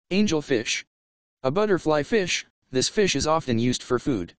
Angelfish. A butterfly fish, this fish is often used for food.